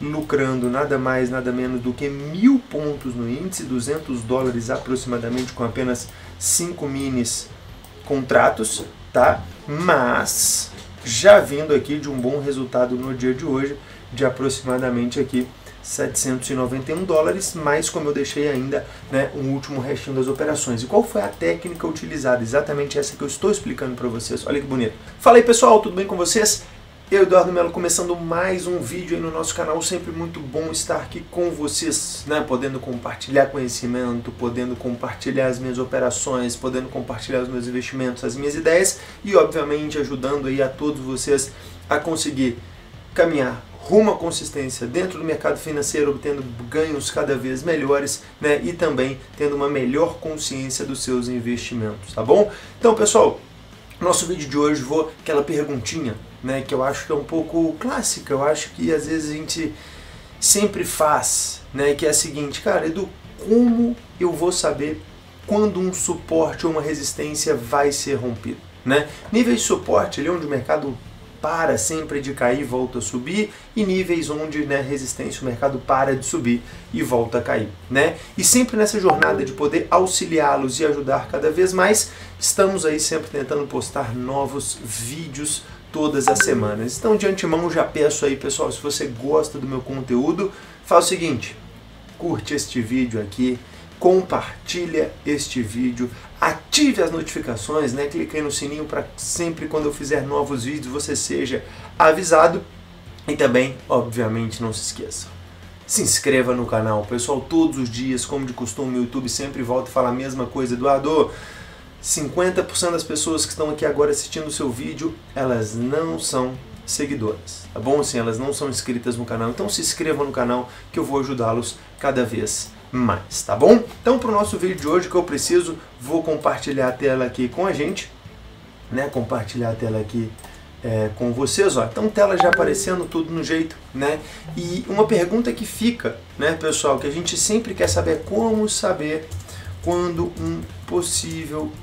lucrando nada mais, nada menos do que 1000 pontos no índice, 200 dólares aproximadamente, com apenas 5 minis contratos, tá? Mas já vindo aqui de um bom resultado no dia de hoje, de aproximadamente aqui 791 dólares, mas como eu deixei ainda, né, um último restinho das operações. E qual foi a técnica utilizada? Exatamente essa que eu estou explicando para vocês. Olha que bonito. Fala aí, pessoal, tudo bem com vocês? Eu, Eduardo Melo, começando mais um vídeo aí no nosso canal. Sempre muito bom estar aqui com vocês, né? Podendo compartilhar conhecimento, podendo compartilhar as minhas operações, podendo compartilhar os meus investimentos, as minhas ideias e, obviamente, ajudando aí a todos vocês a conseguir caminhar rumo à consistência dentro do mercado financeiro, obtendo ganhos cada vez melhores, né? E também tendo uma melhor consciência dos seus investimentos, tá bom? Então, pessoal, nosso vídeo de hoje vou aquela perguntinha, né, que eu acho que é um pouco clássica, eu acho que às vezes a gente sempre faz, né, que é a seguinte: cara, Edu, como eu vou saber quando um suporte ou uma resistência vai ser rompido, né? Níveis de suporte ali onde o mercado para sempre de cair e volta a subir, e níveis onde, né, resistência, o mercado para de subir e volta a cair, né? E sempre nessa jornada de poder auxiliá-los e ajudar cada vez mais, estamos aí sempre tentando postar novos vídeos todas as semanas. Então, de antemão, já peço aí, pessoal, se você gosta do meu conteúdo, faz o seguinte: curte este vídeo aqui, compartilha este vídeo, ative as notificações, né? Clique aí no sininho para sempre quando eu fizer novos vídeos você seja avisado. E também, obviamente, não se esqueça, se inscreva no canal, pessoal. Todos os dias, como de costume, o YouTube sempre volta e fala a mesma coisa: Eduardo, 50% das pessoas que estão aqui agora assistindo o seu vídeo, elas não são seguidoras, tá bom? Assim, elas não são inscritas no canal. Então se inscrevam no canal que eu vou ajudá-los cada vez mais, tá bom? Então, para o nosso vídeo de hoje, que eu preciso, vou compartilhar a tela aqui com a gente, né? Compartilhar a tela aqui com vocês, ó. Então, tela já aparecendo, tudo no jeito, né? E uma pergunta que fica, né, pessoal, que a gente sempre quer saber: como saber quando um possível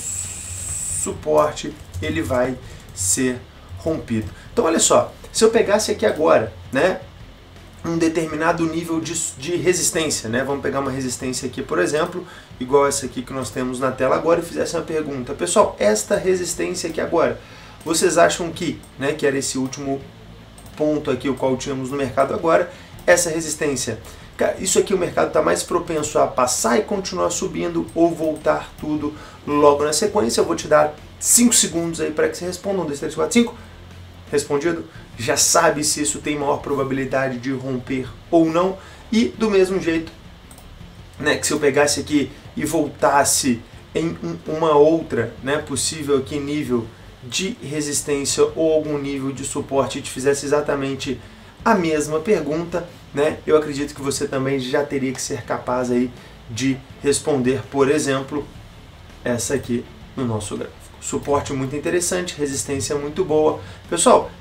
suporte ele vai ser rompido? Então, olha só, se eu pegasse aqui agora, né, um determinado nível de resistência, né? Vamos pegar uma resistência aqui, por exemplo, igual essa aqui que nós temos na tela agora, e fizesse uma pergunta: pessoal, esta resistência aqui agora, vocês acham que, né, que era esse último ponto aqui, o qual tínhamos no mercado agora, essa resistência, isso aqui o mercado está mais propenso a passar e continuar subindo, ou voltar tudo logo na sequência? Eu vou te dar 5 segundos aí para que você responda. 1, 2, 3, 4, 5. Respondido? Já sabe se isso tem maior probabilidade de romper ou não. E do mesmo jeito, né, que se eu pegasse aqui e voltasse em uma outra, né, possível aqui nível de resistência ou algum nível de suporte, e te fizesse exatamente a mesma pergunta, né, eu acredito que você também já teria que ser capaz aí de responder, por exemplo, essa aqui no nosso gráfico. Suporte muito interessante, resistência muito boa. Pessoal,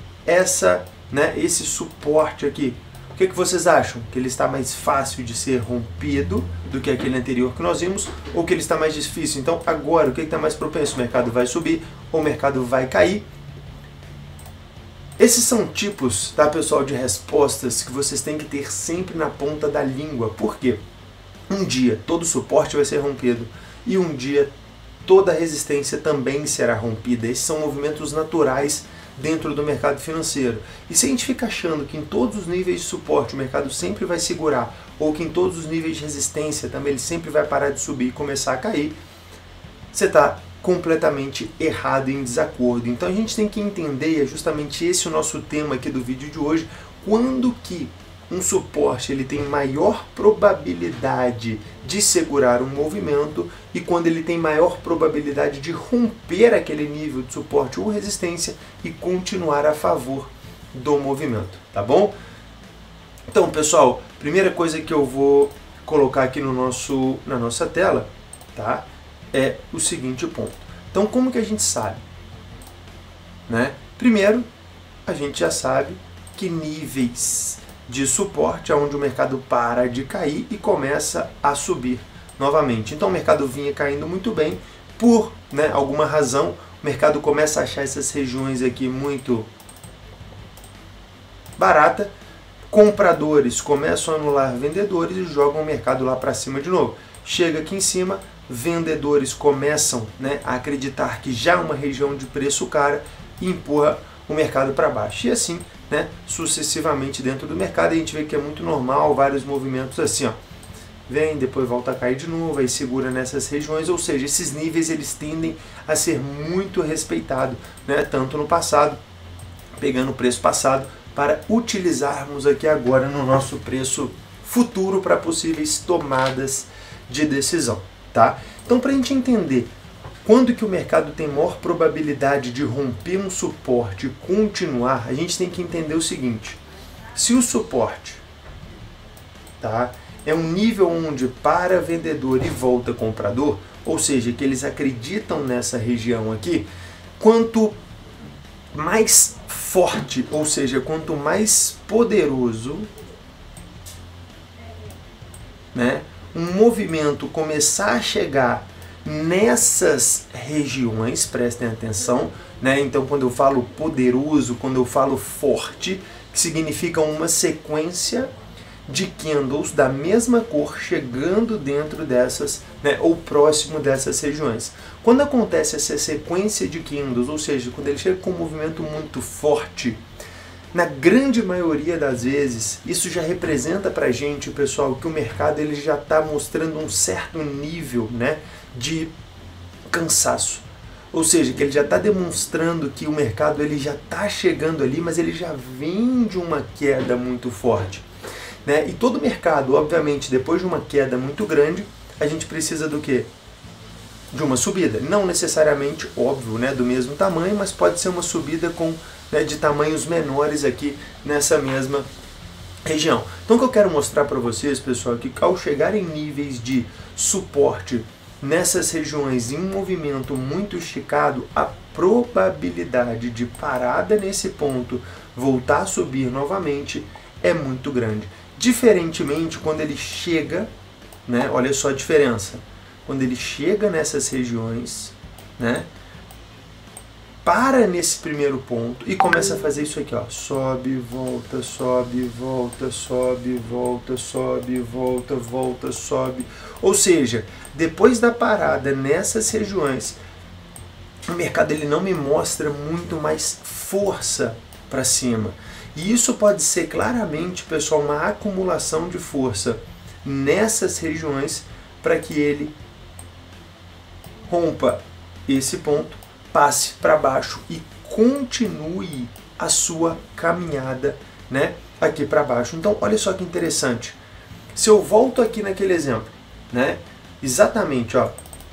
esse suporte aqui, o que vocês acham? Que ele está mais fácil de ser rompido do que aquele anterior que nós vimos, ou que ele está mais difícil? Então agora, o que está mais propenso? O mercado vai subir ou o mercado vai cair? Esses são tipos, tá, pessoal, de respostas que vocês têm que ter sempre na ponta da língua. Por quê? Um dia todo suporte vai ser rompido e um dia toda resistência também será rompida. Esses são movimentos naturais dentro do mercado financeiro. E se a gente fica achando que em todos os níveis de suporte o mercado sempre vai segurar, ou que em todos os níveis de resistência também ele sempre vai parar de subir e começar a cair, você está completamente errado, em desacordo. Então a gente tem que entender, e é justamente esse o nosso tema aqui do vídeo de hoje: quando que um suporte ele tem maior probabilidade de segurar um movimento e quando ele tem maior probabilidade de romper aquele nível de suporte ou resistência e continuar a favor do movimento, tá bom? Então, pessoal, primeira coisa que eu vou colocar aqui na nossa tela, tá, é o seguinte ponto. Então, como que a gente sabe, né? Primeiro, a gente já sabe que níveis de suporte é onde o mercado para de cair e começa a subir novamente. Então o mercado vinha caindo muito bem, por, né, alguma razão o mercado começa a achar essas regiões aqui muito barata, Compradores começam a anular vendedores e jogam o mercado lá para cima de novo. Chega aqui em cima, vendedores começam, né, a acreditar que já é uma região de preço cara e empurra o mercado para baixo. E assim, né, sucessivamente dentro do mercado. A gente vê que é muito normal, vários movimentos assim, ó. Vem, depois volta a cair de novo, aí segura nessas regiões, ou seja, esses níveis eles tendem a ser muito respeitados, né, tanto no passado, pegando o preço passado, para utilizarmos aqui agora no nosso preço futuro para possíveis tomadas de decisão, tá? Então, para a gente entender quando que o mercado tem maior probabilidade de romper um suporte e continuar, a gente tem que entender o seguinte: se o suporte, tá, é um nível onde para vendedor e volta comprador, ou seja, que eles acreditam nessa região aqui, quanto mais forte, ou seja, quanto mais poderoso, né, um movimento começar a chegar nessas regiões, prestem atenção, né? Então, quando eu falo poderoso, quando eu falo forte, que significa uma sequência de candles da mesma cor chegando dentro dessas, né, ou próximo dessas regiões. Quando acontece essa sequência de candles, ou seja, quando ele chega com um movimento muito forte, na grande maioria das vezes, isso já representa para a gente, pessoal, que o mercado ele já está mostrando um certo nível, né, de cansaço. Ou seja, que ele já está demonstrando que o mercado ele já está chegando ali, mas ele já vem de uma queda muito forte, né? E todo mercado, obviamente, depois de uma queda muito grande, a gente precisa do quê? De uma subida. Não necessariamente, óbvio, né, do mesmo tamanho, mas pode ser uma subida com, né, de tamanhos menores aqui nessa mesma região. Então o que eu quero mostrar para vocês, pessoal, é que ao chegar em níveis de suporte nessas regiões em um movimento muito esticado, a probabilidade de parada nesse ponto, voltar a subir novamente, é muito grande. Diferentemente, quando ele chega, né, olha só a diferença, quando ele chega nessas regiões, né, para nesse primeiro ponto e começa a fazer isso aqui, ó, sobe, volta, sobe, volta, sobe, volta, sobe, volta, volta, sobe. Ou seja, depois da parada nessas regiões, o mercado ele não me mostra muito mais força para cima. E isso pode ser claramente, pessoal, uma acumulação de força nessas regiões para que ele rompa esse ponto, passe para baixo e continue a sua caminhada, né, aqui para baixo. Então, olha só que interessante. Se eu volto aqui naquele exemplo, né, exatamente, ó,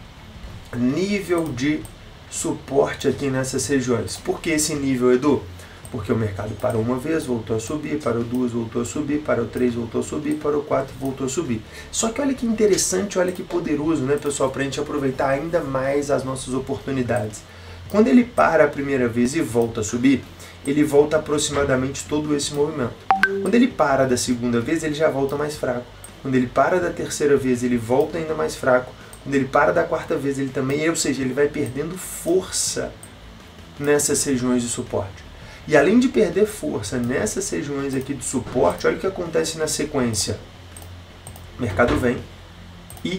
nível de suporte aqui nessas regiões. Por que esse nível, Edu? Porque o mercado parou uma vez, voltou a subir, parou duas, voltou a subir, parou três, voltou a subir, parou quatro, voltou a subir. Só que olha que interessante, olha que poderoso, né, pessoal, para a gente aproveitar ainda mais as nossas oportunidades. Quando ele para a primeira vez e volta a subir, ele volta aproximadamente todo esse movimento. Quando ele para da segunda vez, ele já volta mais fraco. Quando ele para da terceira vez, ele volta ainda mais fraco. Quando ele para da quarta vez, ele também, ou seja, ele vai perdendo força nessas regiões de suporte. E além de perder força nessas regiões aqui de suporte, olha o que acontece na sequência. O mercado vem e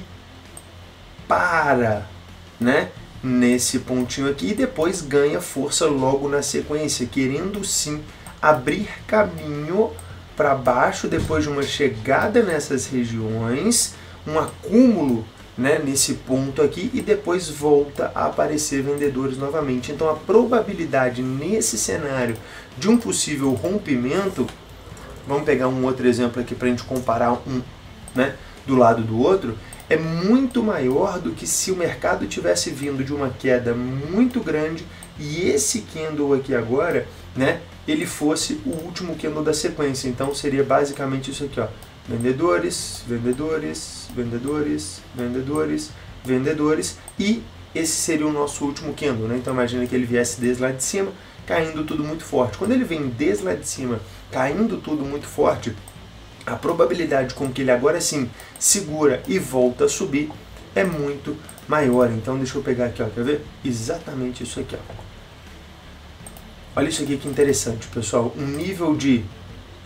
para, né, nesse pontinho aqui e depois ganha força logo na sequência, querendo sim abrir caminho para baixo depois de uma chegada nessas regiões, um acúmulo, né, nesse ponto aqui e depois volta a aparecer vendedores novamente. Então a probabilidade nesse cenário de um possível rompimento, vamos pegar um outro exemplo aqui para a gente comparar um, né, do lado do outro, é muito maior do que se o mercado tivesse vindo de uma queda muito grande e esse candle aqui agora, né, ele fosse o último candle da sequência. Então seria basicamente isso aqui, ó. Vendedores, vendedores, vendedores, vendedores, vendedores, e esse seria o nosso último candle, né? Então imagina que ele viesse desde lá de cima, caindo tudo muito forte. Quando ele vem desde lá de cima, caindo tudo muito forte, a probabilidade com que ele agora sim segura e volta a subir é muito maior. Então deixa eu pegar aqui, ó, quer ver? Exatamente isso aqui, ó. Olha isso aqui que interessante, pessoal. Um nível de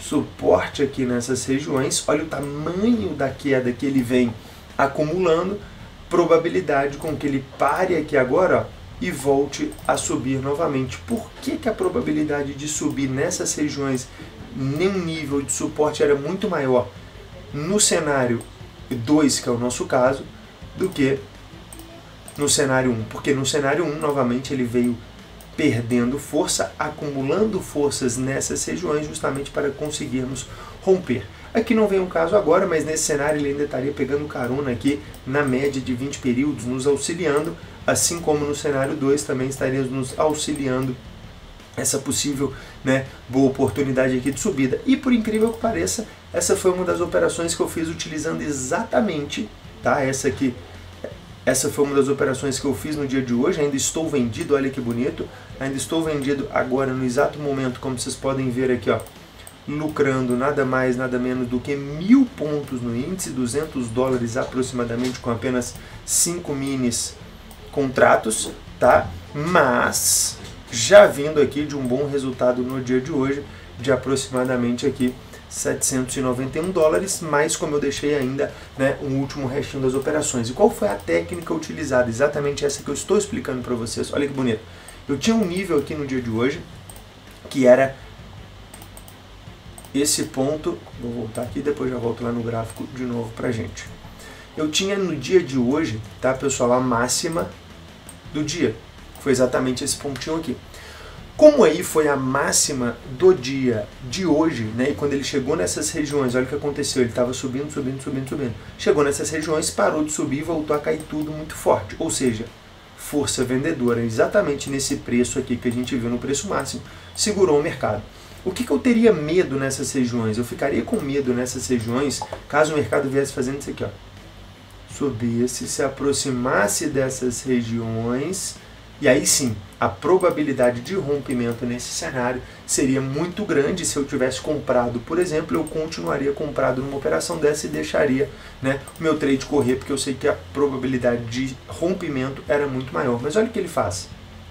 suporte aqui nessas regiões, olha o tamanho da queda que ele vem acumulando, probabilidade com que ele pare aqui agora, ó, e volte a subir novamente. Por que a probabilidade de subir nessas regiões, nenhum nível de suporte, era muito maior no cenário 2, que é o nosso caso, do que no cenário 1? Porque no cenário 1, novamente, ele veio perdendo força, acumulando forças nessas regiões, justamente para conseguirmos romper. Aqui não vem um caso agora, mas nesse cenário ele ainda estaria pegando carona aqui na média de 20 períodos, nos auxiliando, assim como no cenário 2 também estaria nos auxiliando essa possível, né, boa oportunidade aqui de subida. E por incrível que pareça, essa foi uma das operações que eu fiz utilizando exatamente, tá? Essa foi uma das operações que eu fiz no dia de hoje, ainda estou vendido, olha que bonito, ainda estou vendido agora no exato momento, como vocês podem ver aqui, ó, lucrando nada mais, nada menos do que 1.000 pontos no índice, 200 dólares aproximadamente, com apenas 5 minis contratos, tá? Mas já vindo aqui de um bom resultado no dia de hoje, de aproximadamente aqui 791 dólares, mas como eu deixei ainda, né, um último restinho das operações. E qual foi a técnica utilizada? Exatamente essa que eu estou explicando para vocês. Olha que bonito. Eu tinha um nível aqui no dia de hoje, que era esse ponto, vou voltar aqui, depois já volto lá no gráfico de novo pra gente. Eu tinha no dia de hoje, tá, pessoal, a máxima do dia. Foi exatamente esse pontinho aqui. Como aí foi a máxima do dia de hoje, né, e quando ele chegou nessas regiões, olha o que aconteceu, ele estava subindo, subindo, subindo, subindo. Chegou nessas regiões, parou de subir e voltou a cair tudo muito forte. Ou seja, força vendedora, exatamente nesse preço aqui que a gente viu no preço máximo, segurou o mercado. O que eu teria medo nessas regiões? Eu ficaria com medo nessas regiões caso o mercado viesse fazendo isso aqui, ó. Subisse, se aproximasse dessas regiões, e aí sim, a probabilidade de rompimento nesse cenário seria muito grande. Se eu tivesse comprado, por exemplo, eu continuaria comprado numa operação dessa e deixaria, né, o meu trade correr, porque eu sei que a probabilidade de rompimento era muito maior. Mas olha o que ele faz.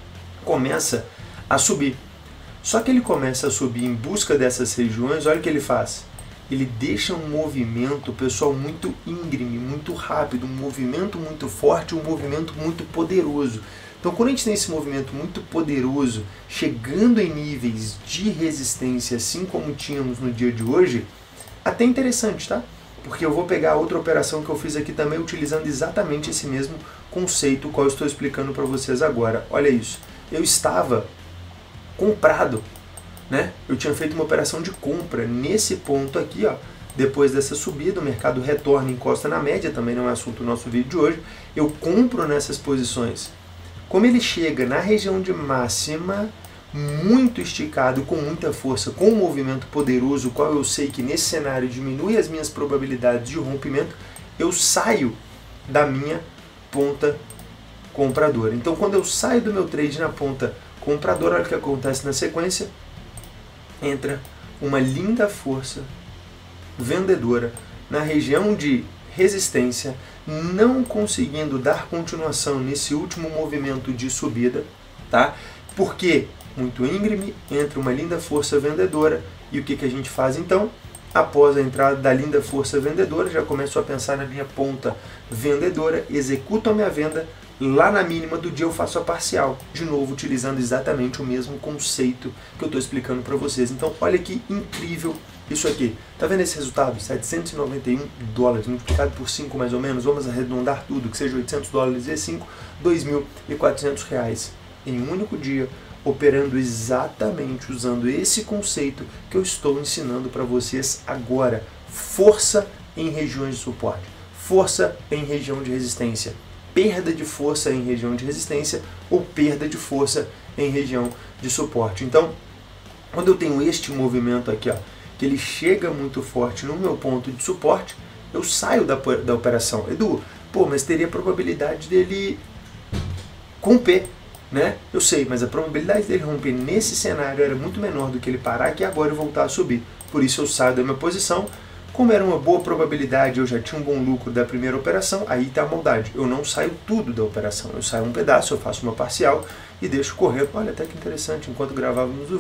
Começa a subir. Só que ele começa a subir em busca dessas regiões, olha o que ele faz. Ele deixa um movimento, pessoal, muito íngreme, muito rápido, um movimento muito forte, um movimento muito poderoso. Então, quando a gente tem esse movimento muito poderoso, chegando em níveis de resistência, assim como tínhamos no dia de hoje, até interessante, tá? Porque eu vou pegar outra operação que eu fiz aqui também, utilizando exatamente esse mesmo conceito, qual eu estou explicando para vocês agora. Olha isso. Eu estava comprado, né? Eu tinha feito uma operação de compra nesse ponto aqui, ó. Depois dessa subida, o mercado retorna e encosta na média, também não é assunto do nosso vídeo de hoje. Eu compro nessas posições. Como ele chega na região de máxima, muito esticado, com muita força, com um movimento poderoso, o qual eu sei que nesse cenário diminui as minhas probabilidades de rompimento, eu saio da minha ponta compradora. Então, quando eu saio do meu trade na ponta compradora, olha o que acontece na sequência, entra uma linda força vendedora na região de resistência, não conseguindo dar continuação nesse último movimento de subida, tá? Porque muito íngreme, entra uma linda força vendedora, e o que a gente faz então? Após a entrada da linda força vendedora, já começo a pensar na minha ponta vendedora, executo a minha venda, lá na mínima do dia eu faço a parcial, de novo utilizando exatamente o mesmo conceito que eu estou explicando para vocês. Então olha que incrível isso aqui. Tá vendo esse resultado? 791 dólares multiplicado por 5 mais ou menos, vamos arredondar tudo, que seja 800 dólares vezes 5, R$2.400 em um único dia, operando exatamente usando esse conceito que eu estou ensinando para vocês agora. Força em regiões de suporte, força em região de resistência, perda de força em região de resistência ou perda de força em região de suporte. Então, quando eu tenho este movimento aqui, ó, que ele chega muito forte no meu ponto de suporte, eu saio da operação. Edu, pô, mas teria probabilidade dele romper, né? Eu sei, mas a probabilidade dele romper nesse cenário era muito menor do que ele parar aqui agora e voltar a subir. Por isso eu saio da minha posição. Como era uma boa probabilidade, eu já tinha um bom lucro da primeira operação, aí está a maldade. Eu não saio tudo da operação, eu saio um pedaço, eu faço uma parcial e deixo correr. Olha, até que interessante, enquanto gravávamos o vídeo,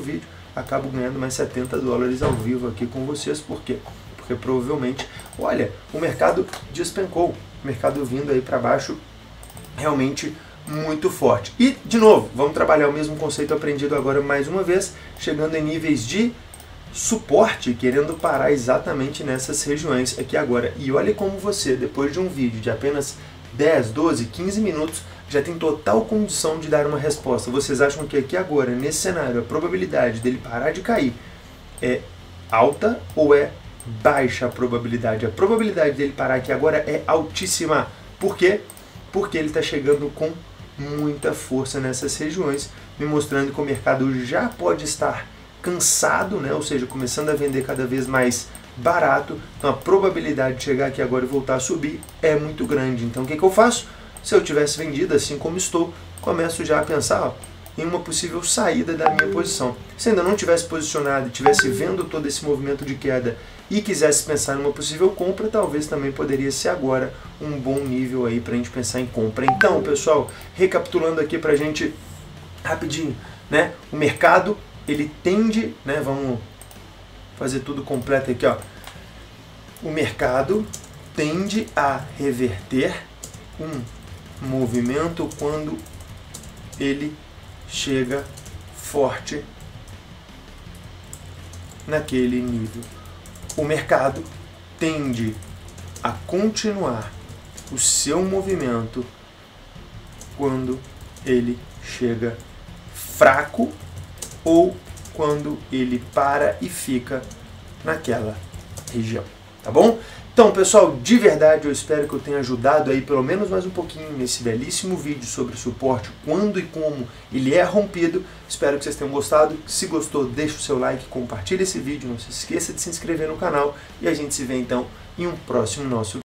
acabo ganhando mais 70 dólares ao vivo aqui com vocês. Por quê? Porque provavelmente, olha, o mercado despencou, o mercado vindo aí para baixo realmente muito forte. E, de novo, vamos trabalhar o mesmo conceito aprendido agora mais uma vez, chegando em níveis de suporte, querendo parar exatamente nessas regiões aqui agora. E olha como você, depois de um vídeo de apenas 10, 12, 15 minutos, já tem total condição de dar uma resposta. Vocês acham que aqui agora, nesse cenário, a probabilidade dele parar de cair é alta ou é baixa a probabilidade? A probabilidade dele parar aqui agora é altíssima. Por quê? Porque ele está chegando com muita força nessas regiões, me mostrando que o mercado já pode estar cansado, né? Ou seja, começando a vender cada vez mais barato. Então a probabilidade de chegar aqui agora e voltar a subir é muito grande. Então o que eu faço? Se eu tivesse vendido assim como estou, começo já a pensar, ó, em uma possível saída da minha posição. Se ainda não tivesse posicionado e tivesse vendo todo esse movimento de queda e quisesse pensar em uma possível compra, talvez também poderia ser agora um bom nível aí para a gente pensar em compra. Então, pessoal, recapitulando aqui para a gente rapidinho, né? O mercado, ele tende, né? Vamos fazer tudo completo aqui, ó. O mercado tende a reverter um movimento quando ele chega forte naquele nível. O mercado tende a continuar o seu movimento quando ele chega fraco ou quando ele para e fica naquela região, tá bom? Então, pessoal, de verdade eu espero que eu tenha ajudado aí pelo menos mais um pouquinho nesse belíssimo vídeo sobre suporte, quando e como ele é rompido. Espero que vocês tenham gostado. Se gostou, deixa o seu like, compartilha esse vídeo, não se esqueça de se inscrever no canal e a gente se vê então em um próximo nosso